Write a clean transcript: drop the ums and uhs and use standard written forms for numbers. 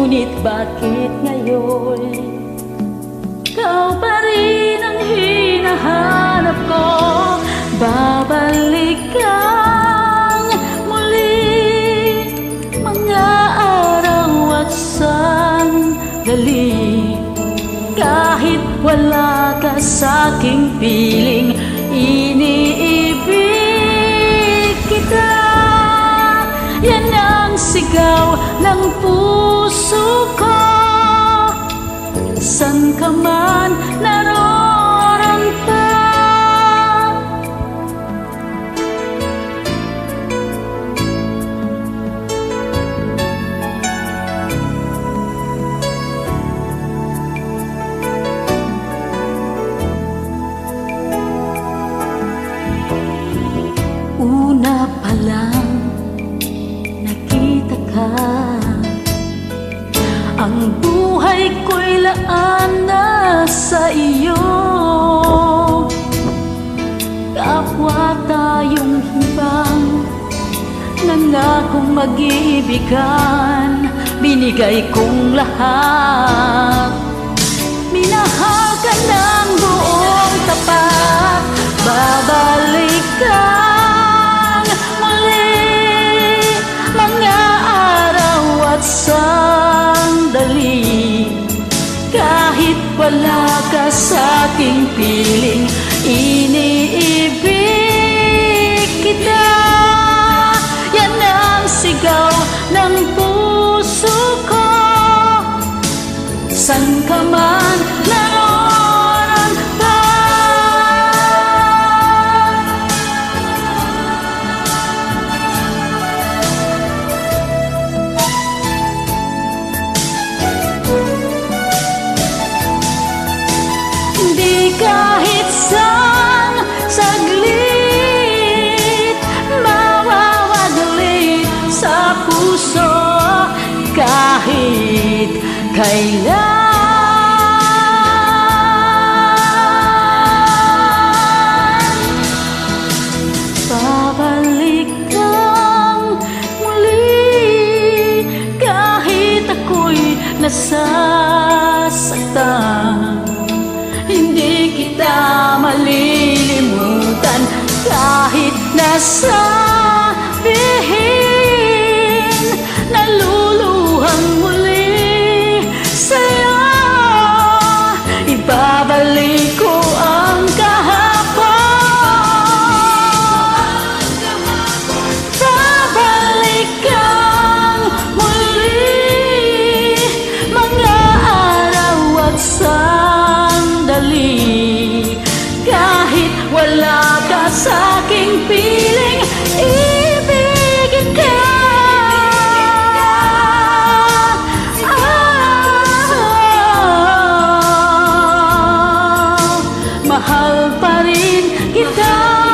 Ngunit bakit ngayon ikaw pa rin ang hinahanap ko? Babalik kang muli, mga araw at sandali. Kahit wala ka sa'king piling, iniibig kita. Yan ang sigaw ng puso ko. San ka man naroon pa. Una pa lang nakita ka, ang buhay ko'y laan na sa iyo. Kapwa tayong himbang, nangakong mag-iibigan, binigay kong lahat. Minahal ka ng buong tapat, babalik kang muli, mga araw at sandali. Kahit wala ka sa'king piling, iniibig kita. Yan ang sigaw ng puso ko. San ka man naroon pa. Di kahit saan saglit mawawaglit sa puso, kahit kailan. Babalik kang muli, kahit ako'y nasasaktan. Hindi kita malilimutan, kahit nasabihin, naluluhang muli sa'yo. Ibabalik ko ang kahapon, babalik kang muli, mga araw at sandali. Kahit wala ka sa'king piling, ibigin ka. Mahal pa rin kita.